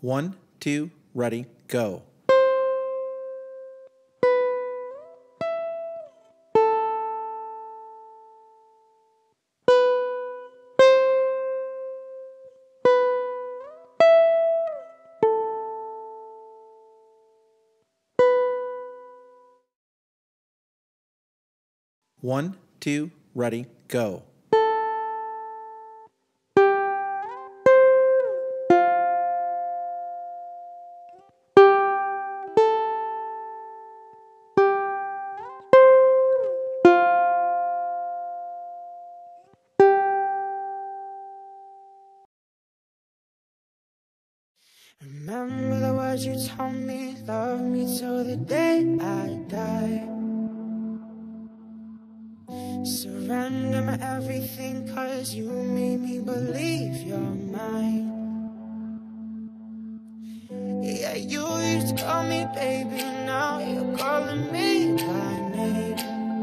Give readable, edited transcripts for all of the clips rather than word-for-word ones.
1, 2, ready, go. One, two, ready, go. Remember the words you told me, love me till the day I die. Surrender my everything, cause you made me believe you're mine. Yeah, you used to call me baby, now you're calling me by name.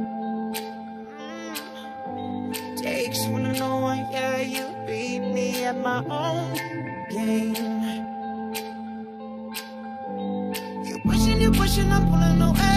Takes one to know one, yeah, you beat me at my own game. You pushing, I'm pulling away.